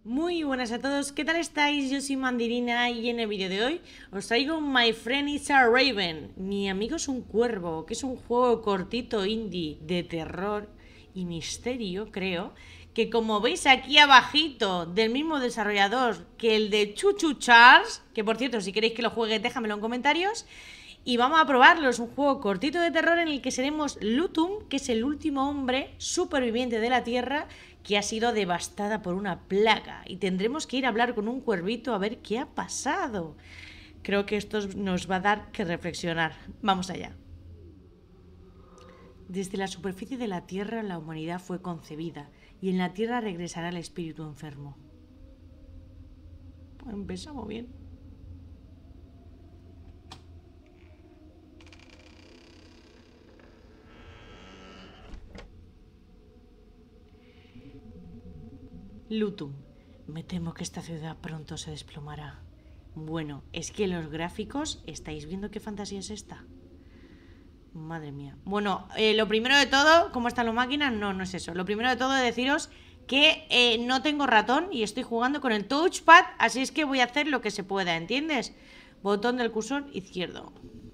Muy buenas a todos, ¿qué tal estáis? Yo soy Mandirina y en el vídeo de hoy os traigo My Friend is a Raven. Mi amigo es un cuervo, que es un juego cortito indie de terror y misterio, creo, que como veis aquí abajito, del mismo desarrollador que el de Chuchu Charles, que por cierto, si queréis que lo juegue, déjamelo en comentarios. Y vamos a probarlo, es un juego cortito de terror en el que seremos Lutum, que es el último hombre superviviente de la Tierra que ha sido devastada por una plaga. Y tendremos que ir a hablar con un cuervito a ver qué ha pasado. Creo que esto nos va a dar que reflexionar. Vamos allá. Desde la superficie de la Tierra la humanidad fue concebida y en la Tierra regresará el espíritu enfermo. Pues empezamos bien. Lutum. Me temo que esta ciudad pronto se desplomará. Bueno, es que los gráficos, ¿estáis viendo qué fantasía es esta? Madre mía. Bueno, lo primero de todo, ¿cómo están las máquinas? No, no es eso. Lo primero de todo es deciros que no tengo ratón y estoy jugando con el touchpad, así es que voy a hacer lo que se pueda, ¿entiendes? Botón del cursor izquierdo.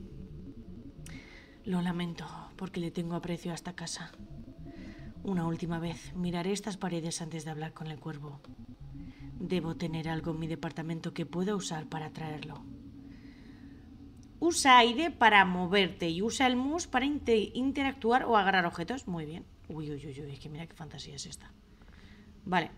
Lo lamento, porque le tengo aprecio a esta casa. Una última vez, miraré estas paredes antes de hablar con el cuervo. Debo tener algo en mi departamento que pueda usar para atraerlo. Usa aire para moverte y usa el mus para interactuar o agarrar objetos. Muy bien. Uy, uy, uy, uy, es que mira qué fantasía es esta. Vale.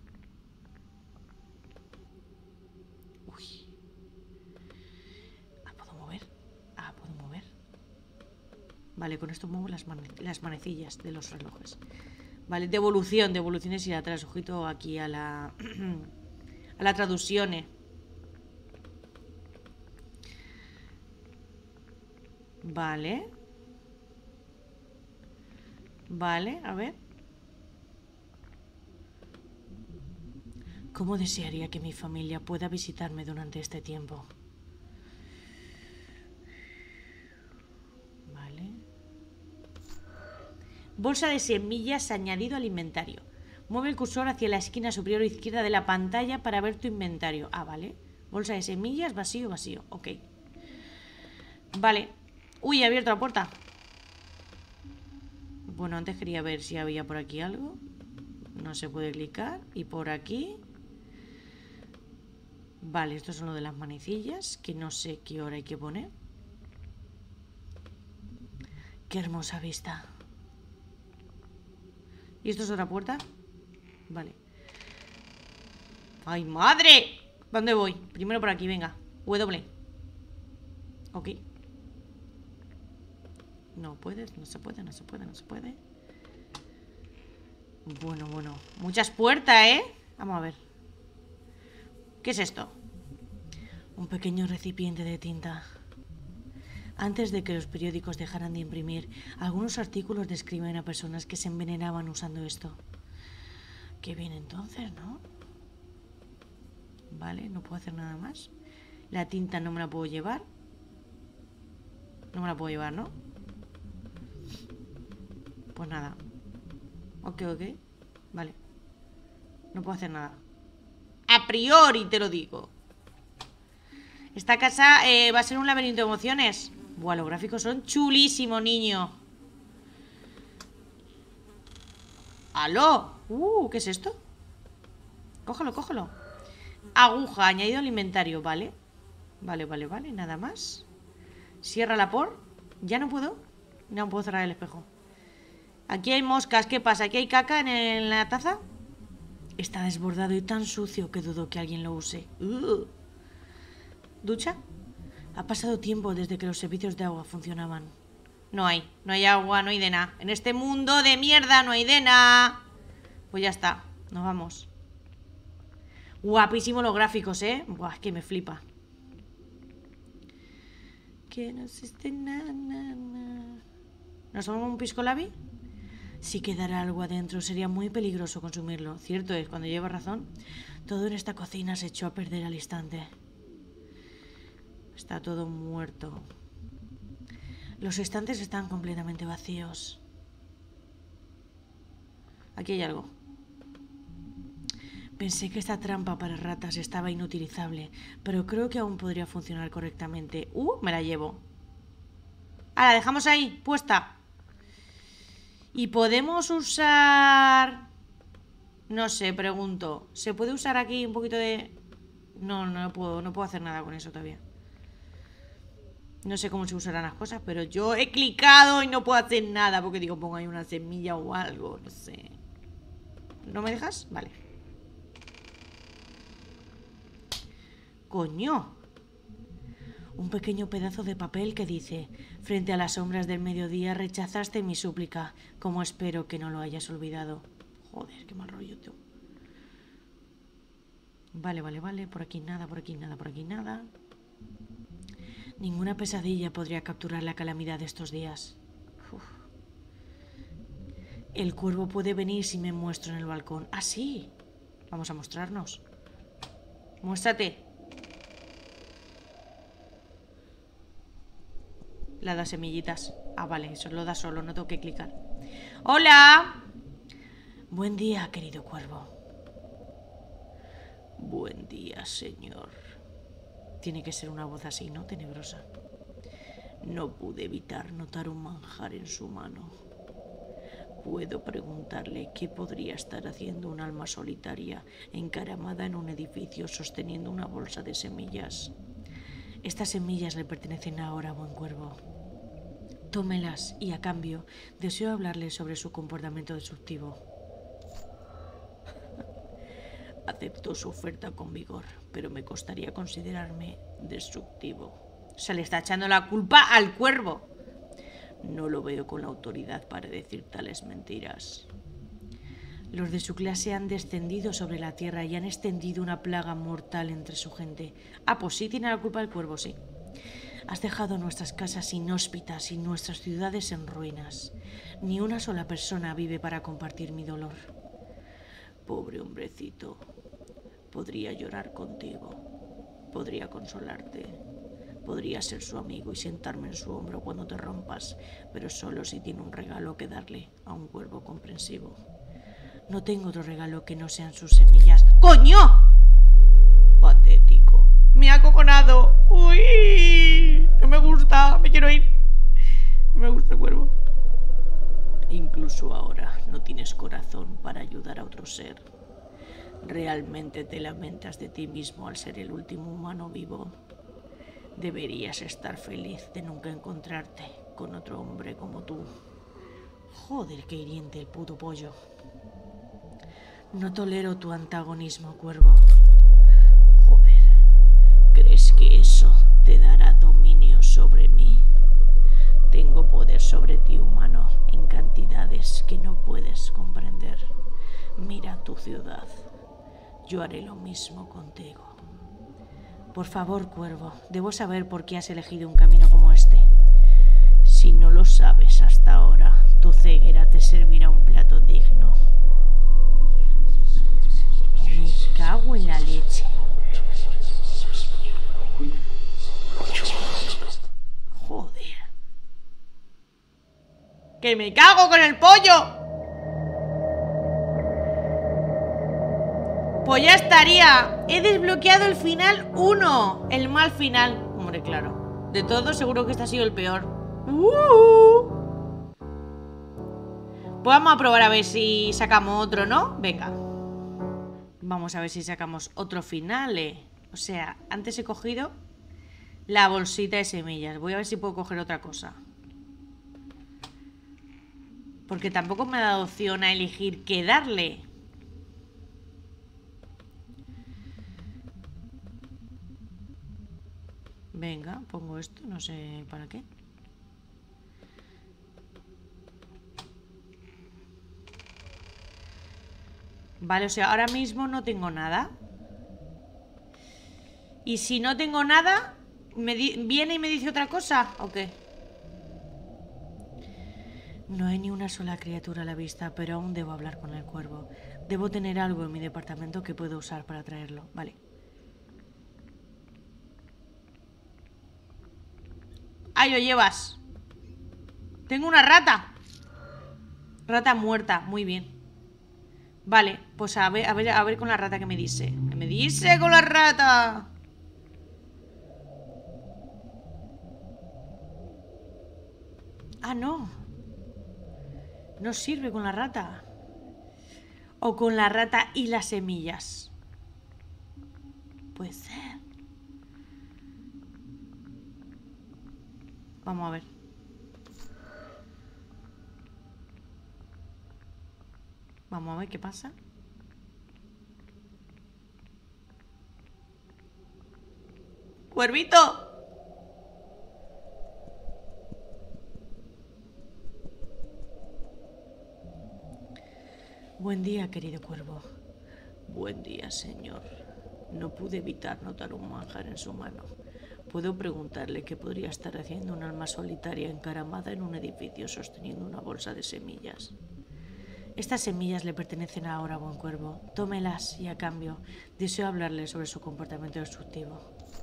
Uy. Ah, ¿puedo mover? Ah, ¿puedo mover? Vale, con esto muevo las manecillas de los relojes. Vale, devoluciones y atrás. Ojito aquí a la... a la traducción. Vale. Vale, a ver. ¿Cómo desearía que mi familia pueda visitarme durante este tiempo? Vale. Bolsa de semillas añadido al inventario. Mueve el cursor hacia la esquina superior izquierda de la pantalla para ver tu inventario. Ah, vale. Bolsa de semillas, vacío, vacío. Ok. Vale. Uy, he abierto la puerta. Bueno, antes quería ver si había por aquí algo. No se puede clicar. Y por aquí... Vale, esto es uno de las manecillas, que no sé qué hora hay que poner. Qué hermosa vista. ¿Y esto es otra puerta? Vale. ¡Ay, madre! ¿Dónde voy? Primero por aquí, venga. W. Ok. No puedes, no se puede, no se puede, no se puede. Bueno, bueno. Muchas puertas, ¿eh? Vamos a ver. ¿Qué es esto? Un pequeño recipiente de tinta. Antes de que los periódicos dejaran de imprimir, algunos artículos describen a personas que se envenenaban usando esto. Qué bien entonces, ¿no? Vale, no puedo hacer nada más. La tinta no me la puedo llevar. No me la puedo llevar, ¿no? Pues nada. Ok, ok. Vale. No puedo hacer nada. A priori te lo digo. Esta casa va a ser un laberinto de emociones. Buah, los gráficos son chulísimos, niño. ¡Aló! ¿Qué es esto? Cógelo, cógelo. Aguja, añadido al inventario, vale. Vale, vale, vale, nada más. Cierra la por. ¿Ya no puedo? No puedo cerrar el espejo. Aquí hay moscas, ¿qué pasa? ¿Aquí hay caca en la taza? Está desbordado y tan sucio que dudo que alguien lo use. ¿Ducha? Ha pasado tiempo desde que los servicios de agua funcionaban. No hay agua, no hay de nada. En este mundo de mierda no hay de nada. Pues ya está, nos vamos. Guapísimo los gráficos, ¿eh? Buah, es que me flipa. Que no existe nada. ¿Nos tomamos un pisco labi? Si quedara algo adentro sería muy peligroso consumirlo. Cierto es, cuando lleva razón. Todo en esta cocina se echó a perder al instante. Está todo muerto. Los estantes están completamente vacíos. Aquí hay algo. Pensé que esta trampa para ratas estaba inutilizable, pero creo que aún podría funcionar correctamente. Me la llevo. La dejamos ahí, puesta. Y podemos usar... No sé, pregunto. ¿Se puede usar aquí un poquito de...? No puedo hacer nada con eso todavía. No sé cómo se usarán las cosas, pero yo he clicado y no puedo hacer nada porque digo, pongo ahí una semilla o algo, no sé. ¿No me dejas? Vale. ¡Coño! Un pequeño pedazo de papel que dice: frente a las sombras del mediodía rechazaste mi súplica, como espero que no lo hayas olvidado. Joder, qué mal rollo, tú. Vale. Por aquí nada, por aquí nada, por aquí nada. Ninguna pesadilla podría capturar la calamidad de estos días. Uf. El cuervo puede venir si me muestro en el balcón. ¡Ah, sí! Vamos a mostrarnos. Muéstrate. La da semillitas. Vale, eso lo da solo, no tengo que clicar. ¡Hola! Buen día, querido cuervo. Buen día, señor. Tiene que ser una voz así, ¿no? Tenebrosa. No pude evitar notar un manjar en su mano. Puedo preguntarle qué podría estar haciendo un alma solitaria encaramada en un edificio sosteniendo una bolsa de semillas. Estas semillas le pertenecen ahora, buen cuervo. Tómelas y, a cambio, deseo hablarle sobre su comportamiento destructivo. Aceptó su oferta con vigor, pero me costaría considerarme destructivo. Se le está echando la culpa al cuervo. No lo veo con la autoridad para decir tales mentiras. Los de su clase han descendido sobre la tierra y han extendido una plaga mortal entre su gente. Pues sí, tiene la culpa el cuervo, sí. Has dejado nuestras casas inhóspitas y nuestras ciudades en ruinas. Ni una sola persona vive para compartir mi dolor. Pobre hombrecito. Podría llorar contigo. Podría consolarte. Podría ser su amigo y sentarme en su hombro cuando te rompas, pero solo si tiene un regalo que darle a un cuervo comprensivo. No tengo otro regalo que no sean sus semillas. ¡Coño! Patético. Me ha acojonado. ¡Uy! No me gusta. Me quiero ir. No me gusta el cuervo. Incluso ahora no tienes corazón para ayudar a otro ser. ¿Realmente te lamentas de ti mismo al ser el último humano vivo? Deberías estar feliz de nunca encontrarte con otro hombre como tú. Joder, qué hiriente el puto pollo. No tolero tu antagonismo, cuervo. Joder, ¿crees que eso te dará dominio sobre mí? Tengo poder sobre ti, humano, en cantidades que no puedes comprender. Mira tu ciudad. Yo haré lo mismo contigo. Por favor, cuervo, debo saber por qué has elegido un camino como este. Si no lo sabes hasta ahora, tu ceguera te servirá un plato digno. Me cago en la leche. Joder. ¡Que me cago con el pollo! Pues ya estaría. He desbloqueado el final 1. El mal final. Hombre, claro. De todo, seguro que este ha sido el peor. Pues vamos a probar a ver si sacamos otro, ¿no? Venga. Vamos a ver si sacamos otro final. O sea, antes he cogido la bolsita de semillas. Voy a ver si puedo coger otra cosa. Porque tampoco me ha dado opción a elegir qué darle. Venga, pongo esto, no sé para qué. Vale, o sea, ahora mismo no tengo nada. Y si no tengo nada, ¿viene y me dice otra cosa o qué? No hay ni una sola criatura a la vista, pero aún debo hablar con el cuervo. Debo tener algo en mi departamento que puedo usar para traerlo. Vale. ¡Ahí lo llevas! Tengo una rata. Rata muerta, muy bien. Vale, pues a ver con la rata que me dice. ¿Qué me dice con la rata? Ah, no. No sirve con la rata. O con la rata y las semillas. Puede ser. Vamos a ver. Vamos a ver qué pasa. ¡Cuervito! Buen día, querido cuervo. Buen día, señor. No pude evitar notar un manjar en su mano. Puedo preguntarle qué podría estar haciendo un alma solitaria encaramada en un edificio sosteniendo una bolsa de semillas. Estas semillas le pertenecen ahora, buen cuervo. Tómelas y a cambio deseo hablarle sobre su comportamiento destructivo.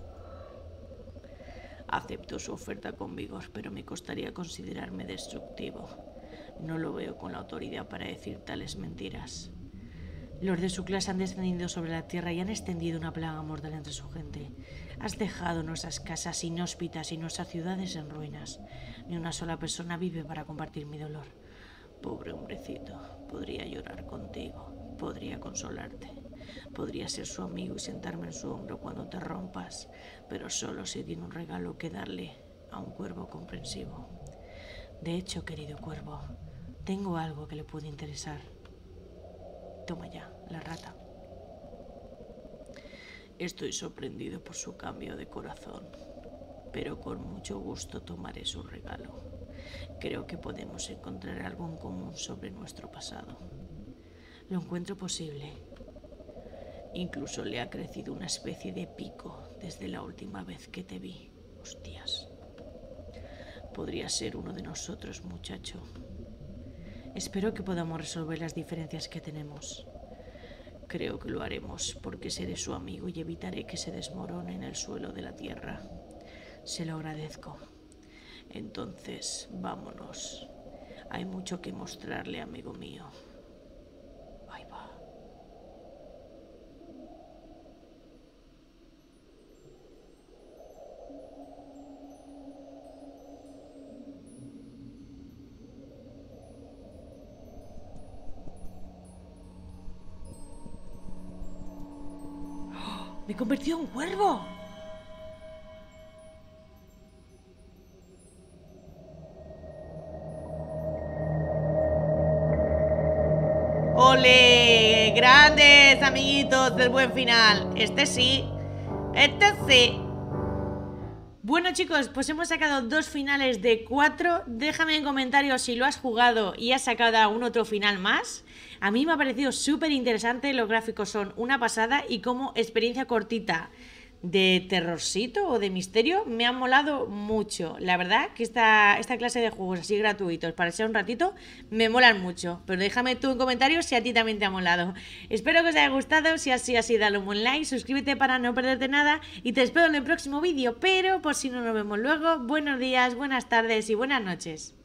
Acepto su oferta con vigor, pero me costaría considerarme destructivo. No lo veo con la autoridad para decir tales mentiras. Los de su clase han descendido sobre la tierra y han extendido una plaga mortal entre su gente. Has dejado nuestras casas inhóspitas y nuestras ciudades en ruinas. Ni una sola persona vive para compartir mi dolor. Pobre hombrecito, podría llorar contigo, podría consolarte, podría ser su amigo y sentarme en su hombro cuando te rompas, pero solo si tiene un regalo que darle a un cuervo comprensivo. De hecho, querido cuervo, tengo algo que le puede interesar. Toma ya, la rata. Estoy sorprendido por su cambio de corazón, pero con mucho gusto tomaré su regalo. Creo que podemos encontrar algo en común sobre nuestro pasado. Lo encuentro posible. Incluso le ha crecido una especie de pico desde la última vez que te vi. Hostias. Podría ser uno de nosotros, muchacho. Espero que podamos resolver las diferencias que tenemos. Creo que lo haremos porque seré su amigo y evitaré que se desmorone en el suelo de la tierra. Se lo agradezco. Entonces, vámonos. Hay mucho que mostrarle, amigo mío. Ahí va. ¡Oh! ¡Me he convertido en un cuervo! ¡Ole! ¡Grandes, amiguitos del buen final! Este sí. Este sí. Bueno, chicos, pues hemos sacado 2 finales de 4. Déjame en comentarios si lo has jugado y has sacado algún otro final más. A mí me ha parecido súper interesante. Los gráficos son una pasada y como experiencia cortita de terrorcito o de misterio me ha molado mucho. La verdad que esta clase de juegos así gratuitos para echar un ratito me molan mucho. Pero déjame tú en comentarios si a ti también te ha molado. Espero que os haya gustado. Si así ha sido, dale un buen like, suscríbete para no perderte nada y te espero en el próximo vídeo. Pero por si no nos vemos luego, buenos días, buenas tardes y buenas noches.